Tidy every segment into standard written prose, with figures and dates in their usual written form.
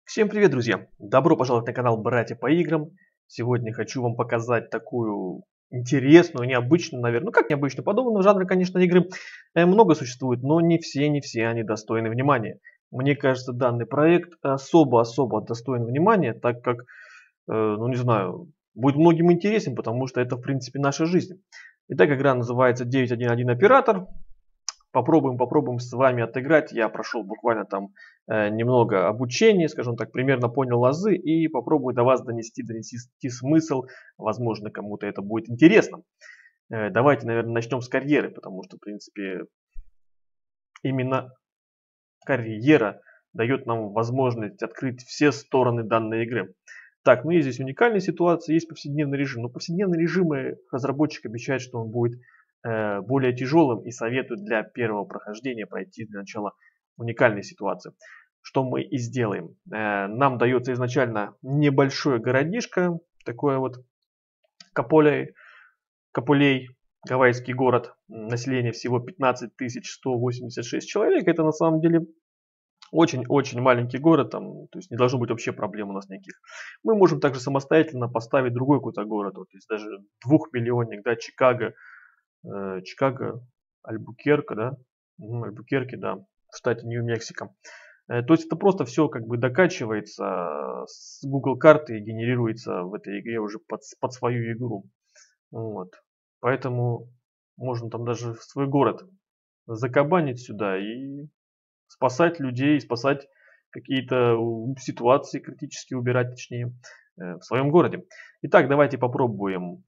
Всем привет, друзья! Добро пожаловать на канал Братья по играм. Сегодня хочу вам показать такую интересную, необычную, наверное, ну как необычную, подобного жанра, конечно, игры много существует, но не все они достойны внимания. Мне кажется, данный проект особо достоин внимания, так как, ну не знаю, будет многим интересен, потому что это, в принципе, наша жизнь. Итак, игра называется 911 Оператор. Попробуем с вами отыграть. Я прошел буквально там немного обучения, скажем так, примерно понял азы и попробую до вас донести смысл. Возможно, кому-то это будет интересно. Давайте, наверное, начнем с карьеры, потому что, в принципе, именно карьера дает нам возможность открыть все стороны данной игры. Так, ну и здесь уникальная ситуация, есть повседневный режим. Но повседневные режимы разработчик обещает, что он будет более тяжелым и советует для первого прохождения пройти для начала уникальной ситуации. Что мы и сделаем. Нам дается изначально небольшое городишко, такое вот Капулей, гавайский город, население всего 15 186 человек. Это на самом деле очень-очень маленький город, там, то есть не должно быть вообще проблем у нас никаких. Мы можем также самостоятельно поставить другой какой-то город, вот, то есть даже двухмиллионник, да, Чикаго, Альбукерке, да, Альбукерке, да, в штате Нью-Мексико. То есть это просто все как бы докачивается с Google карты и генерируется в этой игре уже под свою игру. Вот. Поэтому можно там даже свой город закабанить сюда и спасать людей, спасать какие-то ситуации критически убирать, точнее, в своем городе. Итак, давайте попробуем.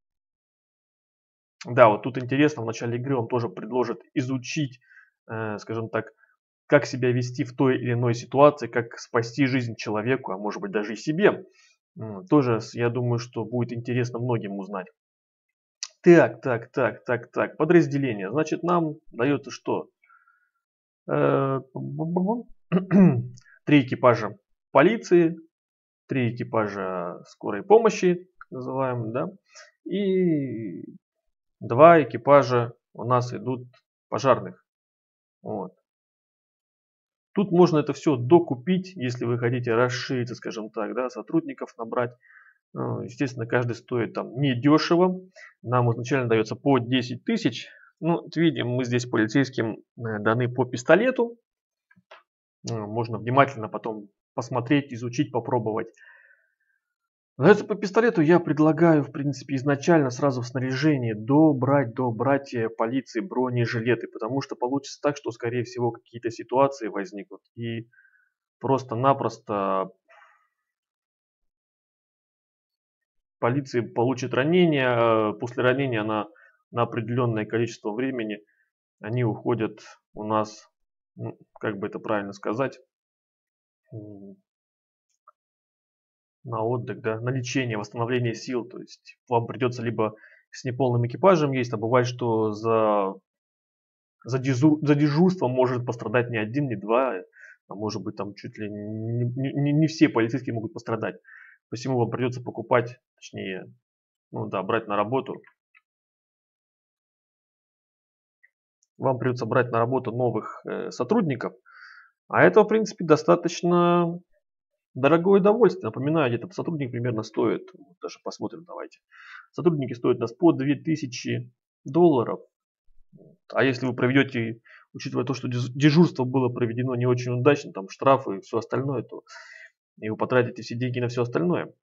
Да, вот тут интересно, в начале игры он тоже предложит изучить, скажем так, как себя вести в той или иной ситуации, как спасти жизнь человеку, а может быть даже и себе. Тоже, я думаю, что будет интересно многим узнать. Так. Подразделение. Значит, нам дается что? 3 экипажа полиции, 3 экипажа скорой помощи, называем, да, и 2 экипажа у нас идут пожарных. Вот. Тут можно это все докупить, если вы хотите расшириться, скажем так, да, сотрудников набрать. Естественно, каждый стоит там недешево. Нам изначально дается по 10 тысяч. Ну, видим, мы здесь полицейским даны по пистолету. Можно внимательно потом посмотреть, изучить, попробовать. Дается по пистолету, я предлагаю, в принципе, изначально сразу в снаряжении добрать полиции бронежилеты, потому что получится так, что, скорее всего, какие-то ситуации возникнут, и просто-напросто полиция получит ранение, после ранения на определенное количество времени они уходят у нас, ну, как бы это правильно сказать, на отдых, да, на лечение, восстановление сил. То есть вам придется либо с неполным экипажем есть, а бывает, что за дежурство может пострадать не один, не два, а может быть там чуть ли не все полицейские могут пострадать. Посему вам придется покупать, точнее, ну да, брать на работу. Вам придется брать на работу новых сотрудников. А это, в принципе, достаточно дорогое удовольствие. Напоминаю, где-то сотрудник примерно стоит, даже посмотрим, давайте. Сотрудники стоят у нас по $2000. А если вы проведете, учитывая то, что дежурство было проведено не очень удачно, там штрафы и все остальное, то и вы потратите все деньги на все остальное.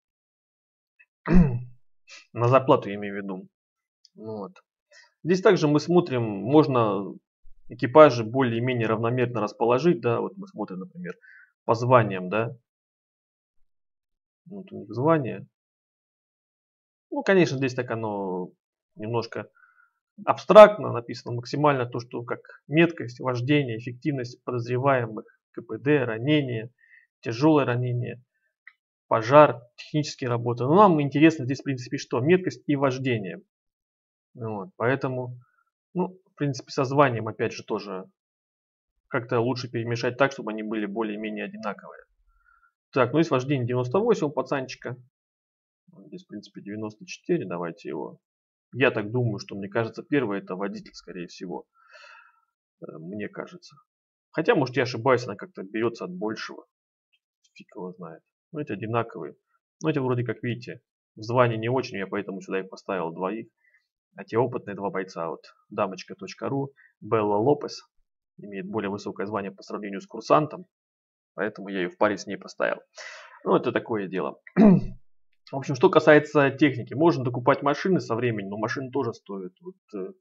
На зарплату я имею в виду. Вот. Здесь также мы смотрим, можно экипажи более-менее равномерно расположить. Да, вот мы смотрим, например, по званиям, да. Вот у них звание. Ну, конечно, здесь так оно немножко абстрактно написано, максимально то, что как меткость, вождение, эффективность подозреваемых, КПД, ранение, тяжелое ранение, пожар, технические работы. Но нам интересно здесь, в принципе, что? Меткость и вождение. Вот, поэтому, ну, в принципе, со званием, опять же, тоже как-то лучше перемешать так, чтобы они были более-менее одинаковые. Так, ну есть вождение 98 у пацанчика. Здесь, в принципе, 94. Давайте его. Я так думаю, что мне кажется, первый это водитель, скорее всего. Мне кажется. Хотя, может, я ошибаюсь, она как-то берется от большего. фиг его знает. Ну, эти одинаковые. Но эти вроде как видите, в звании не очень, я поэтому сюда и поставил двоих. А те опытные два бойца, вот дамочка.ру, Белла Лопес, имеет более высокое звание по сравнению с курсантом, поэтому я ее в паре с ней поставил. Ну, это такое дело. В общем, что касается техники, можно докупать машины со временем, но машины тоже стоят. Вот,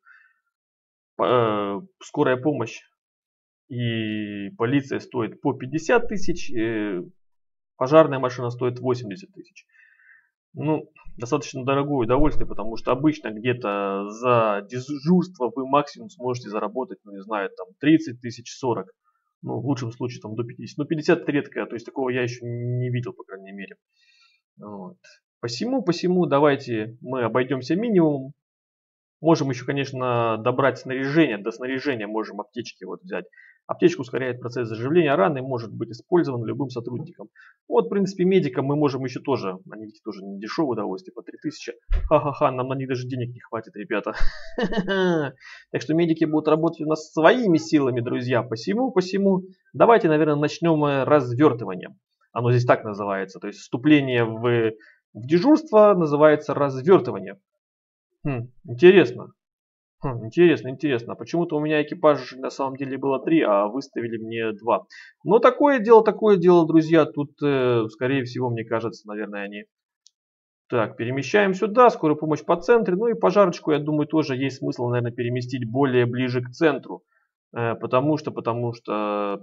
скорая помощь и полиция стоит по 50 тысяч, пожарная машина стоит 80 тысяч. Ну, достаточно дорогое удовольствие, потому что обычно где-то за дежурство вы максимум сможете заработать, ну не знаю, там 30 тысяч, 40. Ну, в лучшем случае там до 50. Но 50 это редко, то есть такого я еще не видел, по крайней мере. Вот. Посему давайте мы обойдемся минимумом. Можем еще, конечно, добрать снаряжение. До снаряжения можем аптечки вот взять. Аптечка ускоряет процесс заживления раны, может быть использован любым сотрудником. Вот, в принципе, медикам мы можем еще тоже, они ведь тоже не дешевое удовольствие, по 3000. Ха-ха-ха, нам на них даже денег не хватит, ребята. Так что медики будут работать у нас своими силами, друзья. Посему, давайте, наверное, начнем развертывание. Оно здесь так называется. То есть вступление в дежурство называется развертывание. Интересно. Интересно. Почему-то у меня экипаж на самом деле было 3, а выставили мне 2. Но такое дело, друзья. Тут, скорее всего, мне кажется, наверное, они... Так, перемещаем сюда. Скорую помощь по центру. Ну и пожарочку, я думаю, тоже есть смысл, наверное, переместить более ближе к центру. Потому что...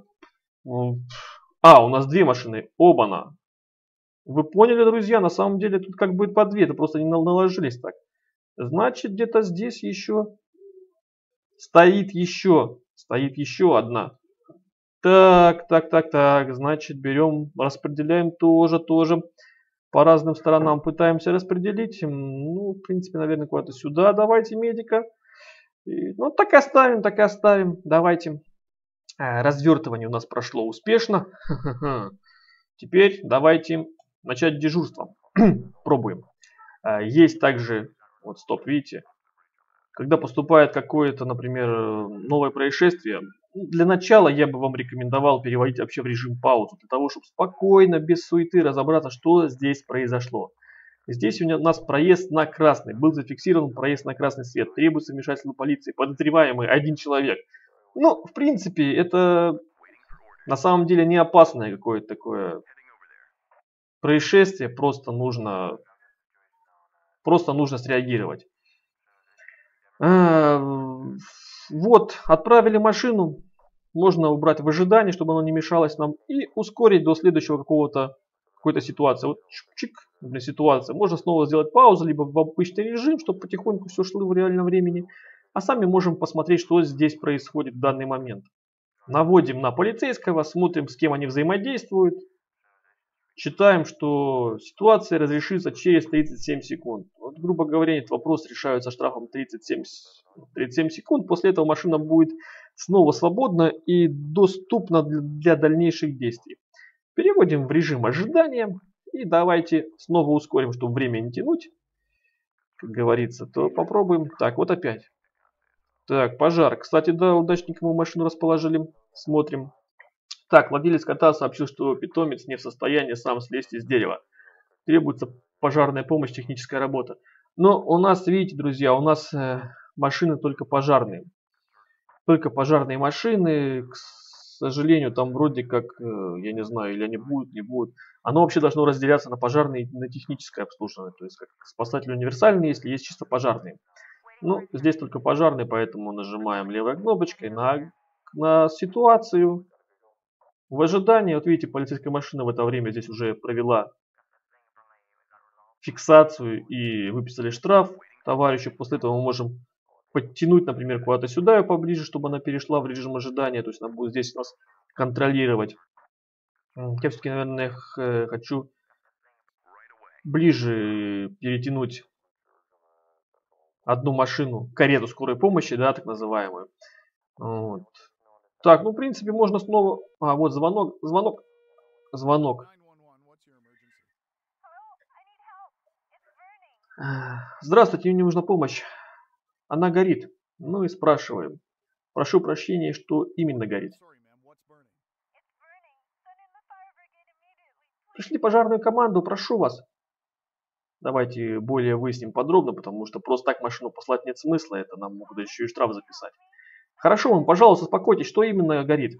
у нас 2 машины. Оба-на. Вы поняли, друзья? На самом деле тут как бы по 2. Это просто не наложились так. Значит, где-то здесь еще... Стоит еще одна. Так. Значит, берем, распределяем тоже. По разным сторонам пытаемся распределить. Ну, в принципе, наверное, куда-то сюда давайте медика. Ну, так и оставим. Давайте. Развертывание у нас прошло успешно. Теперь давайте начать дежурство. Пробуем. Есть также, вот стоп, видите, когда поступает какое-то, например, новое происшествие, для начала я бы вам рекомендовал переводить вообще в режим паузу, для того, чтобы спокойно, без суеты разобраться, что здесь произошло. Здесь у нас проезд на красный. Был зафиксирован проезд на красный свет. Требуется вмешательство полиции. Подозреваемый 1 человек. Ну, в принципе, это на самом деле не опасное какое-то такое происшествие. Просто нужно среагировать. Вот, отправили машину. Можно убрать в ожидании, чтобы оно не мешалось нам. И ускорить до следующего какой-то ситуации. Вот чик, для ситуации. Можно снова сделать паузу, либо в обычный режим, чтобы потихоньку все шло в реальном времени. А сами можем посмотреть, что здесь происходит в данный момент. Наводим на полицейского, смотрим, с кем они взаимодействуют. Считаем, что ситуация разрешится через 37 секунд. Вот, грубо говоря, этот вопрос решается штрафом 37 секунд. После этого машина будет снова свободна и доступна для дальнейших действий. Переводим в режим ожидания. И давайте снова ускорим, чтобы время не тянуть. Как говорится, то попробуем. Так, вот опять. Так, пожар. Кстати, да, удачненько мы машину расположили. Смотрим. Так, владелец кота сообщил, что питомец не в состоянии сам слезть из дерева. Требуется пожарная помощь, техническая работа. Но у нас, видите, друзья, у нас машины только пожарные. Только пожарные машины. К сожалению, там вроде как, я не знаю, или они будут, не будут. Оно вообще должно разделяться на пожарные и на техническое обслуживание. То есть как спасатели универсальные, если есть чисто пожарные. Ну, здесь только пожарные, поэтому нажимаем левой кнопочкой на ситуацию. В ожидании, вот видите, полицейская машина в это время здесь уже провела фиксацию и выписали штраф товарищу. После этого мы можем подтянуть, например, куда-то сюда ее поближе, чтобы она перешла в режим ожидания. То есть она будет здесь нас контролировать. Я все-таки, наверное, хочу ближе перетянуть одну машину, карету скорой помощи, да, так называемую. Вот. Так, ну, в принципе, можно снова... вот звонок. Здравствуйте, мне нужна помощь. Она горит. Ну и спрашиваем. Прошу прощения, что именно горит. Пришли пожарную команду, прошу вас. Давайте более выясним подробно, потому что просто так машину послать нет смысла, это нам могут еще и штраф записать. Хорошо, вам, пожалуйста, успокойтесь, что именно горит?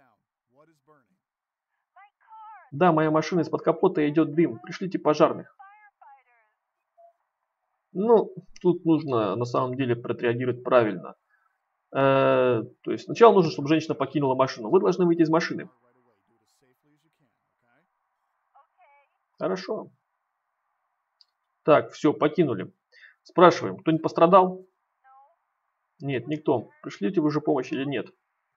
Да, моя машина из-под капота идет дым, пришлите пожарных. Ну, тут нужно на самом деле отреагировать правильно. То есть сначала нужно, чтобы женщина покинула машину. Вы должны выйти из машины. Хорошо. Так, все, покинули. Спрашиваем, кто-нибудь пострадал? Нет, никто. Пришлите вы уже помощь или нет?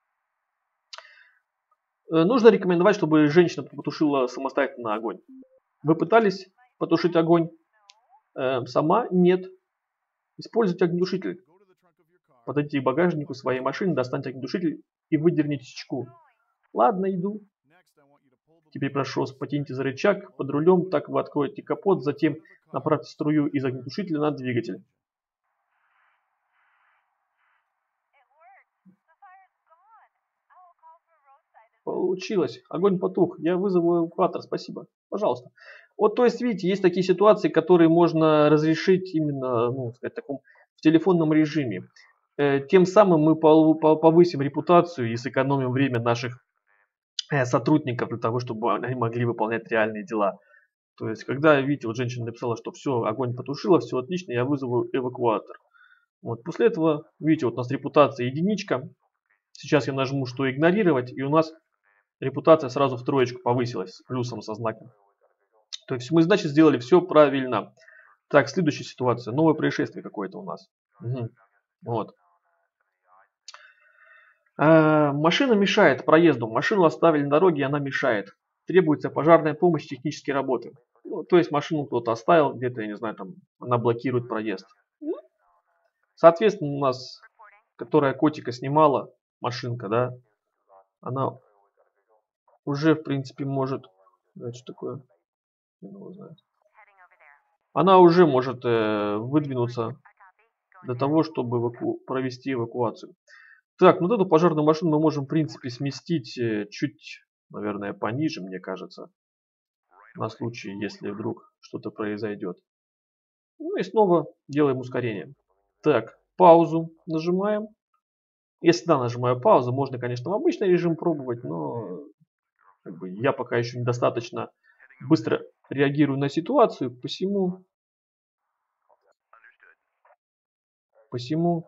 Нужно рекомендовать, чтобы женщина потушила самостоятельно огонь. Вы пытались потушить огонь? Сама? Нет. Используйте огнетушитель. Подойдите к багажнику своей машины, достаньте огнетушитель и выдерните чеку. Ладно, иду. Теперь прошу вас, потяните за рычаг под рулем, так вы откроете капот, затем направьте струю из огнетушителя на двигатель. Получилось. Огонь потух. Я вызову эвакуатор. Спасибо. Пожалуйста. Вот, то есть, видите, есть такие ситуации, которые можно разрешить именно, ну, сказать, таком в телефонном режиме. Тем самым мы повысим репутацию и сэкономим время наших сотрудников для того, чтобы они могли выполнять реальные дела. То есть, когда, видите, вот женщина написала, что все, огонь потушила, все отлично, я вызову эвакуатор. Вот, после этого, видите, вот у нас репутация единичка. Сейчас я нажму, что игнорировать, и у нас репутация сразу в троечку повысилась с плюсом, со знаком. То есть мы, значит, сделали все правильно. Так, следующая ситуация. Новое происшествие какое-то у нас. Угу. Вот. Машина мешает проезду. Машину оставили на дороге, и она мешает. Требуется пожарная помощь, технические работы. Ну, то есть машину кто-то оставил где-то, я не знаю, там она блокирует проезд. Соответственно, у нас, которая котика снимала, машинка, да, она уже, в принципе, может... Это что такое? Я не знаю. Она уже может выдвинуться для того, чтобы провести эвакуацию. Так, ну вот эту пожарную машину мы можем, в принципе, сместить чуть, наверное, пониже, мне кажется, на случай, если вдруг что-то произойдет. Ну и снова делаем ускорение. Так, паузу нажимаем. Я всегда нажимаю паузу. Можно, конечно, в обычный режим пробовать, но как бы, я пока еще недостаточно быстро реагирую на ситуацию, посему.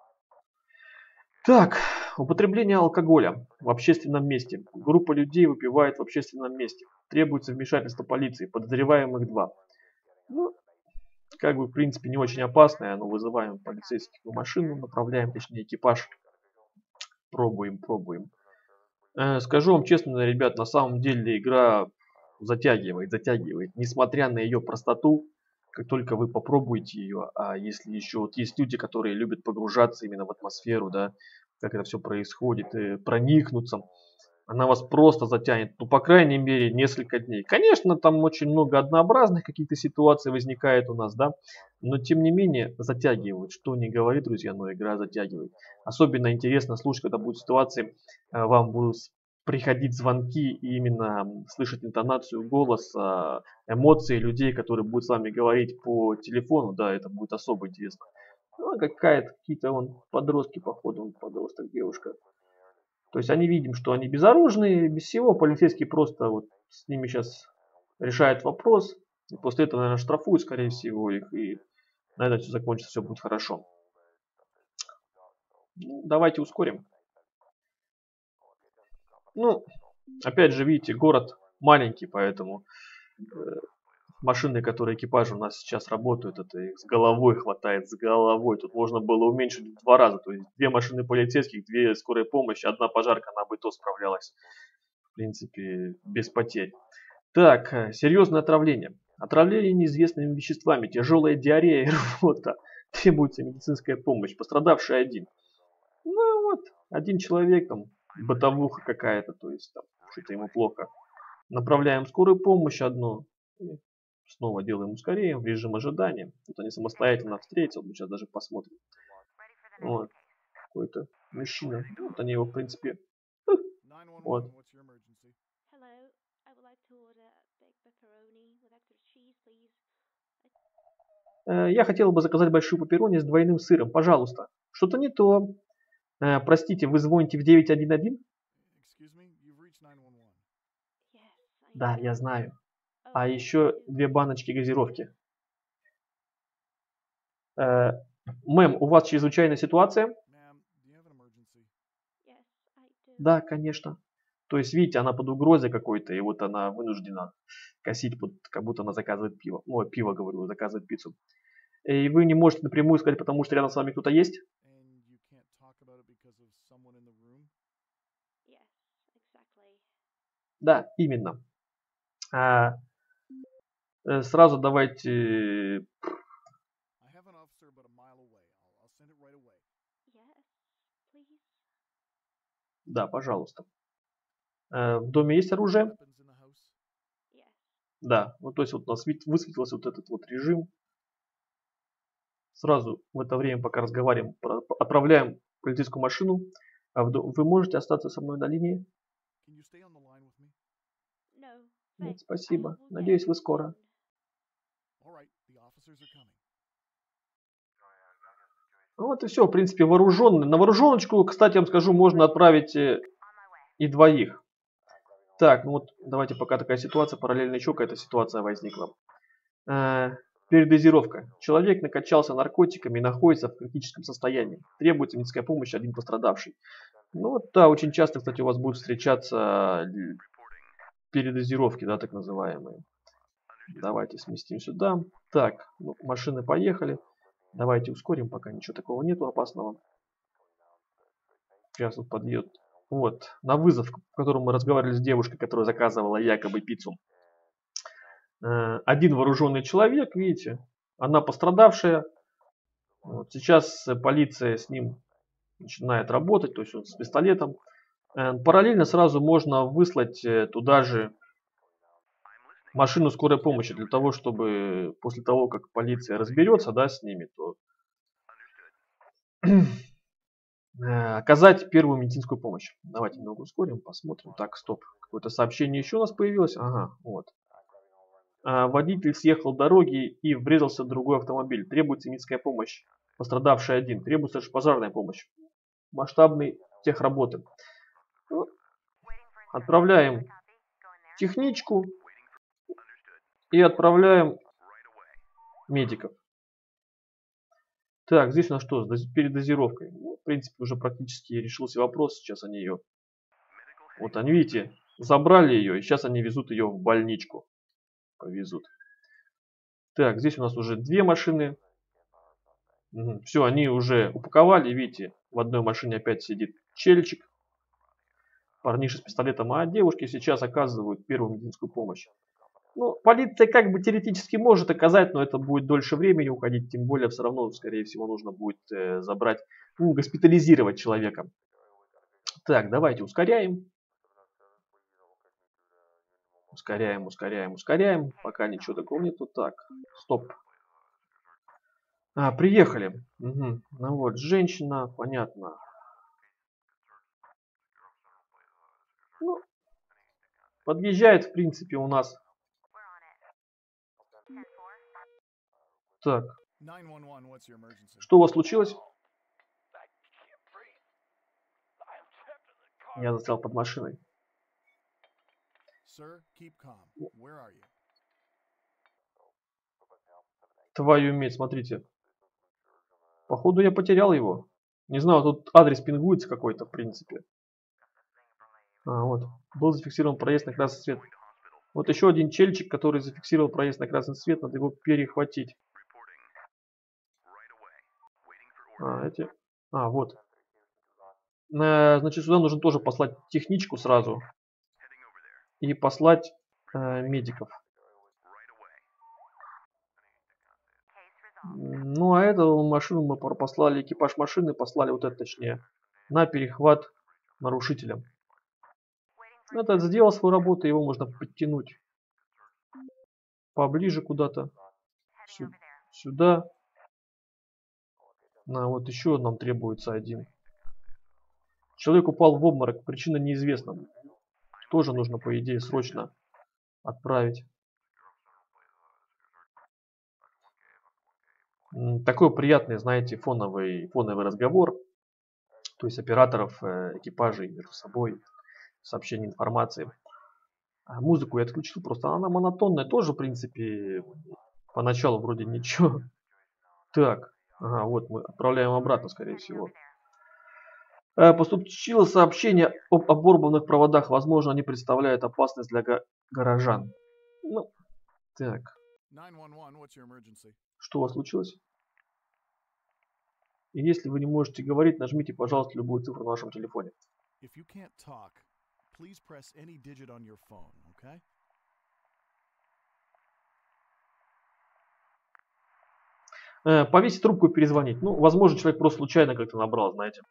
Так, употребление алкоголя в общественном месте. Группа людей выпивает в общественном месте. Требуется вмешательство полиции. Подозреваемых 2. Ну, как бы, в принципе, не очень опасное, но вызываем полицейских в машину, направляем, точнее, экипаж. Пробуем. Скажу вам честно, ребят, на самом деле игра затягивает. Несмотря на ее простоту, как только вы попробуете ее, а если еще вот есть люди, которые любят погружаться именно в атмосферу, да, как это все происходит, и проникнуться, она вас просто затянет, ну, по крайней мере, несколько дней. Конечно, там очень много однообразных каких-то ситуаций возникает у нас, да, но тем не менее затягивает. Что не говори, друзья, но игра затягивает. Особенно интересно слушать, когда будут ситуации, вам будут приходить звонки и именно слышать интонацию голоса, эмоции людей, которые будут с вами говорить по телефону, да, это будет особо интересно. Ну, какие-то подростки, походу, он подросток, девушка. То есть они видим, что они безоружные, без всего. Полицейский просто вот с ними сейчас решает вопрос. И после этого, наверное, штрафуют, скорее всего, их. И на этом все закончится, все будет хорошо. Ну, давайте ускорим. Ну, опять же, видите, город маленький, поэтому машины, которые экипажи у нас сейчас работают, это их с головой хватает, с головой. Тут можно было уменьшить в 2 раза. То есть 2 машины полицейских, 2 скорой помощи, 1 пожарка, она бы и то справлялась. В принципе, без потерь. Так, серьезное отравление. Отравление неизвестными веществами, тяжелая диарея и рвота. Требуется медицинская помощь. Пострадавший один. Ну вот, один человек, там, бытовуха какая-то, то есть там что-то ему плохо. Направляем скорую помощь одну. И снова делаем ускорение в режим ожидания. Тут они самостоятельно встретятся. Мы сейчас даже посмотрим. Вот, какой-то мужчина. Вот они его, в принципе, вот. Я хотела бы заказать большую пепперони с двойным сыром. Пожалуйста. Что-то не то. Простите, вы звоните в 911? Да, я знаю. А еще 2 баночки газировки. Мэм, у вас чрезвычайная ситуация? Да, конечно. То есть, видите, она под угрозой какой-то, и вот она вынуждена косить, как будто она заказывает пиво. Ну, пиво, говорю, заказывает пиццу. И вы не можете напрямую сказать, потому что рядом с вами кто-то есть? Да, именно. Сразу давайте... Да, пожалуйста. В доме есть оружие? Да. Ну, то есть вот у нас высветился вот этот вот режим. Сразу в это время, пока разговариваем, отправляем полицейскую машину. Вы можете остаться со мной на линии? Нет, спасибо. Надеюсь, вы скоро. Вот и все, в принципе, вооруженный. На вооруженочку, кстати, я вам скажу, можно отправить и двоих. Так, ну вот давайте пока такая ситуация, параллельно еще какая-то ситуация возникла. Передозировка. Человек накачался наркотиками и находится в критическом состоянии. Требуется медицинская помощь, один пострадавший. Ну вот, да, очень часто, кстати, у вас будут встречаться передозировки, да, так называемые. Давайте сместим сюда. Так, ну, машины поехали. Давайте ускорим, пока ничего такого нету опасного. Сейчас вот подъедет. Вот, на вызов, в котором мы разговаривали с девушкой, которая заказывала якобы пиццу. Один вооруженный человек, видите, она пострадавшая. Вот, сейчас полиция с ним начинает работать, то есть он с пистолетом. Параллельно сразу можно выслать туда же машину скорой помощи, для того, чтобы после того, как полиция разберется, да, с ними, то оказать первую медицинскую помощь. Давайте немного ускорим, посмотрим. Так, стоп. Какое-то сообщение еще у нас появилось. Ага, вот. Водитель съехал с дороги и врезался в другой автомобиль. Требуется медицинская помощь. Пострадавший один. Требуется пожарная помощь. Масштабные техработы. Ну, отправляем техничку и отправляем медиков. Так, здесь у нас что? С передозировкой. Ну, в принципе, уже практически решился вопрос. Сейчас они ее... Вот они, видите, забрали ее, и сейчас они везут ее в больничку. Повезут. Так, здесь у нас уже 2 машины. Угу. Все, они уже упаковали. Видите, в одной машине опять сидит чельчик. Парниша с пистолетом. А девушки сейчас оказывают первую медицинскую помощь. Ну, полиция как бы теоретически может оказать, но это будет дольше времени уходить. Тем более, все равно, скорее всего, нужно будет забрать, ну, госпитализировать человека. Так, давайте ускоряем. Ускоряем, ускоряем, ускоряем. Пока ничего такого нету. Так, стоп. Приехали. Угу. Ну вот, женщина, понятно. Ну, подъезжает, в принципе, у нас. Так. Что у вас случилось? Я застрял под машиной. Твою медь, смотрите. Походу я потерял его. Не знаю, тут адрес пингуется какой-то, в принципе. Вот. Был зафиксирован проезд на красный свет. Вот еще один чельчик, который зафиксировал проезд на красный свет. Надо его перехватить. Вот. Значит, сюда нужно тоже послать техничку сразу. И послать медиков. Ну, а эту машину мы послали, экипаж машины послали, вот это точнее, на перехват нарушителям. Это сделал свою работу, его можно подтянуть поближе куда-то. Сюда. Вот еще нам требуется один. Человек упал в обморок, причина неизвестна. Тоже нужно, по идее, срочно отправить. Такой приятный, знаете, фоновый разговор. То есть операторов, экипажей между собой, сообщение информации. А музыку я отключил, просто она монотонная, тоже, в принципе, поначалу вроде ничего. Так, ага, вот мы отправляем обратно, скорее всего. Поступило сообщение об оборванных проводах. Возможно, они представляют опасность для горожан. Ну, так. Что у вас случилось? И если вы не можете говорить, нажмите, пожалуйста, любую цифру на вашем телефоне. Повесить трубку и перезвонить. Ну, возможно, человек просто случайно как-то набрал, знаете.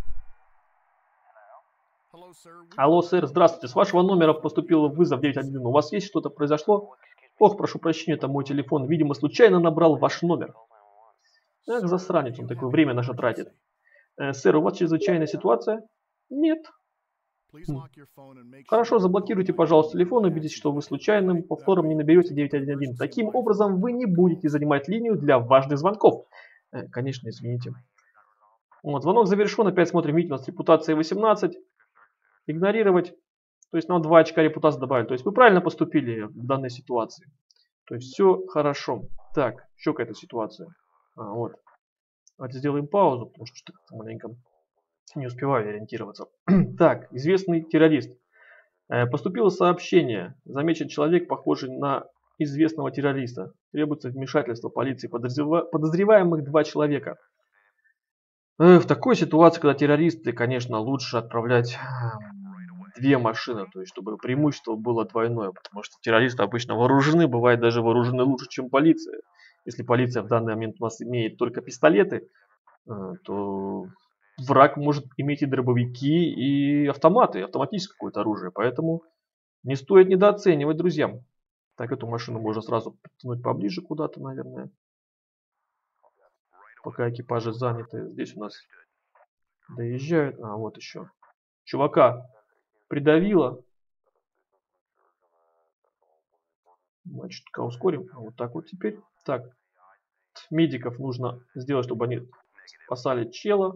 Алло, сэр, здравствуйте. С вашего номера поступил вызов 911. У вас есть что-то произошло? Ох, прошу прощения, это мой телефон. Видимо, случайно набрал ваш номер. Эх, засранец, он такое время наше тратит. Сэр, у вас чрезвычайная ситуация? Нет. Хорошо, заблокируйте, пожалуйста, телефон, убедитесь, что вы случайным повтором не наберете 911. Таким образом, вы не будете занимать линию для важных звонков. Конечно, извините. Вот, звонок завершен, опять смотрим, видите, у нас репутация 18. Игнорировать. То есть нам 2 очка репутации добавили. То есть вы правильно поступили в данной ситуации. То есть все хорошо. Так, еще какая-то ситуация. Вот. Давайте сделаем паузу, потому что что-то маленько не успеваю ориентироваться. Так, известный террорист. Поступило сообщение. Замечен человек, похожий на известного террориста. Требуется вмешательство полиции. Подозреваемых 2 человека. В такой ситуации, когда террористы, конечно, лучше отправлять 2 машины, то есть чтобы преимущество было двойное, потому что террористы обычно вооружены, бывает даже вооружены лучше, чем полиция. Если полиция в данный момент у нас имеет только пистолеты, то враг может иметь и дробовики, и автоматы, автоматическое какое-то оружие, поэтому не стоит недооценивать, друзья. Так, эту машину можно сразу подтянуть поближе куда-то, наверное, пока экипажи заняты. Здесь у нас доезжают, вот еще. Чувака придавило. Значит, ускорим. Вот так вот теперь. Так, медиков нужно сделать, чтобы они спасали чела.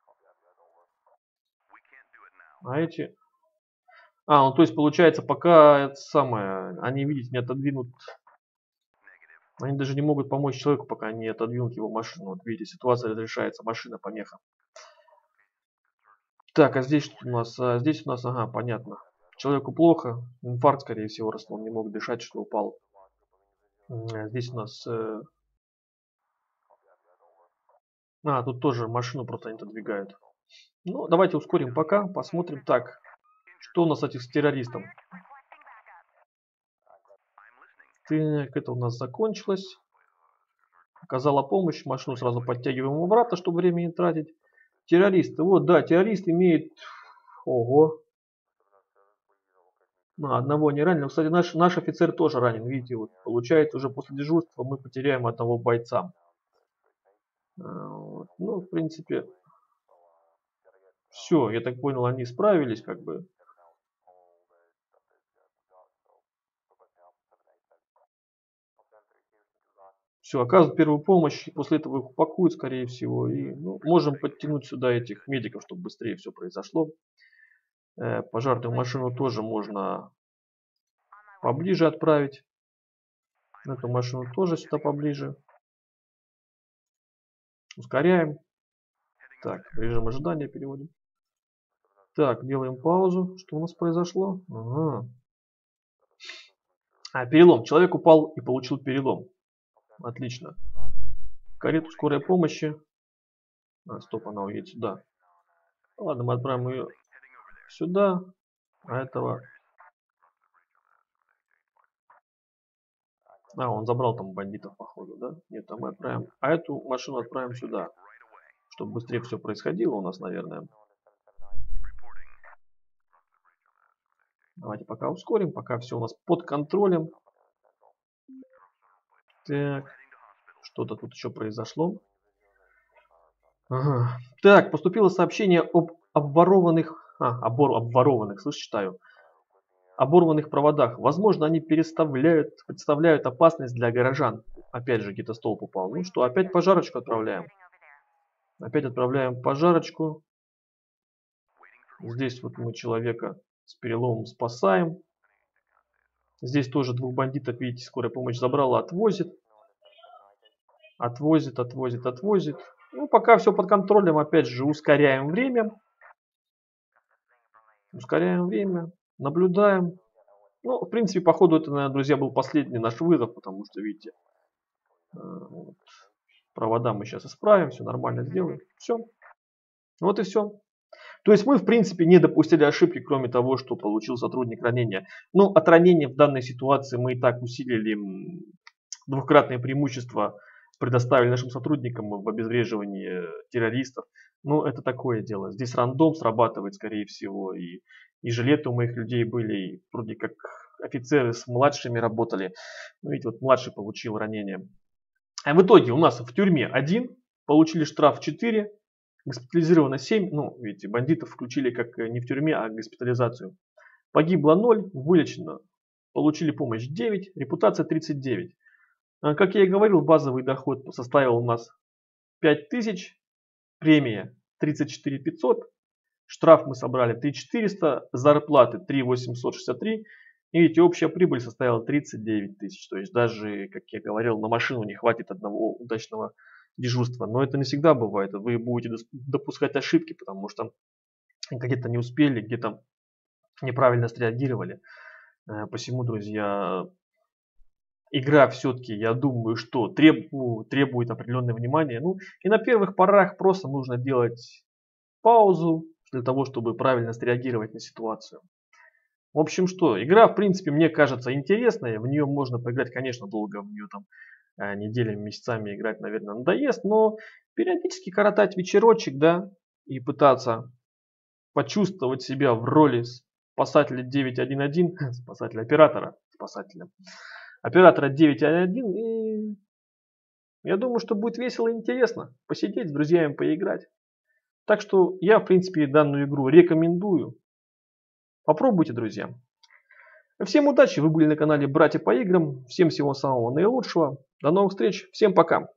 А эти... ну то есть получается, пока это самое, они, видите, не отодвинут. Они даже не могут помочь человеку, пока не отодвинут его машину. Вот видите, ситуация разрешается, машина помеха. Так, а здесь что у нас? Здесь у нас, ага, понятно. Человеку плохо, инфаркт, скорее всего, раз он не мог дышать, что упал. Здесь у нас... тут тоже машину просто не отодвигают. Ну, давайте ускорим пока, посмотрим. Так, что у нас, кстати, с террористом? Так, это у нас закончилось. Оказала помощь, машину сразу подтягиваем обратно, чтобы время не тратить. Террористы, вот, да, террорист имеет... Ого. Одного не ранен. Кстати, наш офицер тоже ранен. Видите, вот, получается, уже после дежурства мы потеряем одного бойца. Вот. Ну, в принципе, все, я так понял, они справились, как бы. Все, оказывают первую помощь, после этого их упакуют, скорее всего, и можем подтянуть сюда этих медиков, чтобы быстрее все произошло. Пожарную машину тоже можно поближе отправить. Эту машину тоже сюда поближе. Ускоряем. Так, режим ожидания переводим. Так, делаем паузу. Что у нас произошло? Ага. Перелом. Человек упал и получил перелом. Отлично. Карету скорой помощи. Стоп, она уедет сюда. Ладно, мы отправим ее сюда. А этого... он забрал там бандитов, походу, да? Нет, мы отправим... А эту машину отправим сюда. Чтобы быстрее все происходило у нас, наверное. Давайте пока ускорим, пока все у нас под контролем. Так, что-то тут еще произошло. Ага. Так, поступило сообщение об обворованных, обворованных, слышь, читаю. оборванных проводах. Возможно, они представляют опасность для горожан. Опять же, где-то столб упал. Ну что, опять пожарочку отправляем. Опять отправляем пожарочку. Здесь вот мы человека с переломом спасаем. Здесь тоже двух бандитов, видите, скорая помощь забрала, отвозит. Отвозит. Ну, пока все под контролем, опять же, ускоряем время. Наблюдаем. Ну, в принципе, походу, это, наверное, друзья, был последний наш вызов, потому что, видите, вот, провода мы сейчас исправим, все нормально сделаем. Все. Вот и все. То есть мы, в принципе, не допустили ошибки, кроме того, что получил сотрудник ранения. Но от ранения в данной ситуации мы и так усилили двукратное преимущество, предоставили нашим сотрудникам в обезвреживании террористов. Ну, это такое дело. Здесь рандом срабатывает, скорее всего. И жилеты у моих людей были, и вроде как офицеры с младшими работали. Ну, видите, вот младший получил ранение. А в итоге у нас в тюрьме 1, получили штраф 4, госпитализировано 7. Ну, видите, бандитов включили как не в тюрьме, а госпитализацию. Погибло 0, вылечено. Получили помощь 9, репутация 39. Как я и говорил, базовый доход составил у нас 5000, премия 34 500, штраф мы собрали 3400, зарплаты 3863. И видите, общая прибыль составила 39 тысяч. То есть даже, как я говорил, на машину не хватит одного удачного дежурства. Но это не всегда бывает. Вы будете допускать ошибки, потому что где-то не успели, где-то неправильно среагировали. Посему, друзья, игра все-таки, я думаю, что требует определенного внимания. Ну и на первых порах просто нужно делать паузу для того, чтобы правильно среагировать на ситуацию. В общем, что, игра, в принципе, мне кажется интересная. В нее можно поиграть, конечно, долго. В нее там неделями, месяцами играть, наверное, надоест. Но периодически коротать вечерочек, да, и пытаться почувствовать себя в роли спасателя 911, оператора 911. И я думаю, что будет весело и интересно посидеть с друзьями, поиграть. Так что я, в принципе, данную игру рекомендую. Попробуйте, друзья. Всем удачи, вы были на канале Братья по играм. Всем всего самого наилучшего. До новых встреч. Всем пока.